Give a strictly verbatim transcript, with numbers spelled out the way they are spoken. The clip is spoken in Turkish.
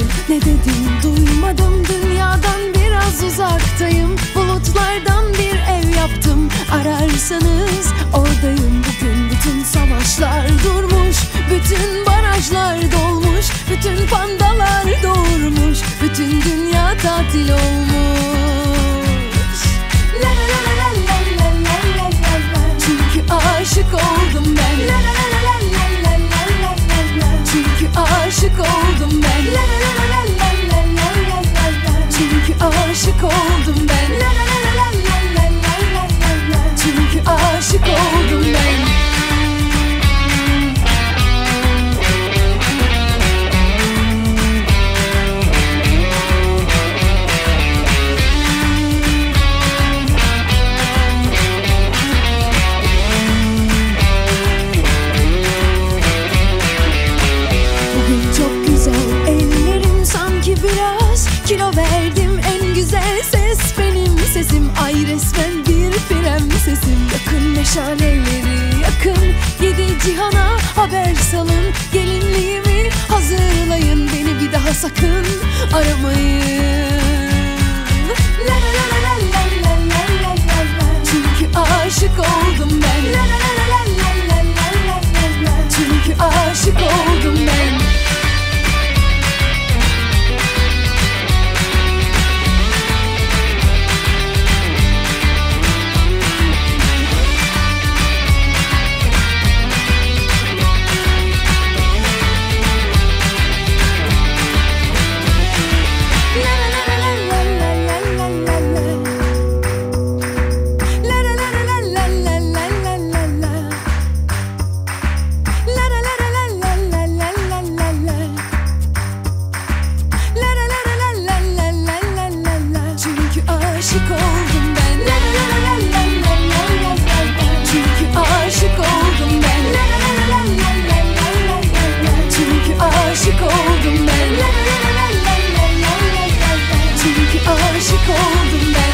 Ne dedin duymadım, dünyadan biraz uzaktayım. Bulutlardan bir ev yaptım, ararsanız oradayım. Bugün bütün savaşlar durmuş, bütün barajlar dolmuş, bütün pandalar doğurmuş, bütün dünya tatil olmuş. La la la la la la la la la la. Çünkü aşık oldum ben. La la la la la la la la la la. Çünkü aşık oldum ben. La la la la la la la la la la. Çünkü aşık oldum ben. La la la la la la la la la la. Çünkü aşık oldum ben. Biraz kilo verdim, en güzel ses benim sesim. Ay resmen bir prensesim. Yakın meşaleleri yakın, yedi cihana haber salın. Gelinliğimi hazırlayın, beni bir daha sakın aramayın. La la la la la la la la la la. Çünkü aşık oldum ben. La la la la la la la la la la. Çünkü aşık oldum ben. Aşık oldum ben. La la la la la la la la la. Çünkü aşık oldum ben. La la la la la la la la. Çünkü aşık oldum ben. La la la la la la la la. Çünkü aşık oldum ben.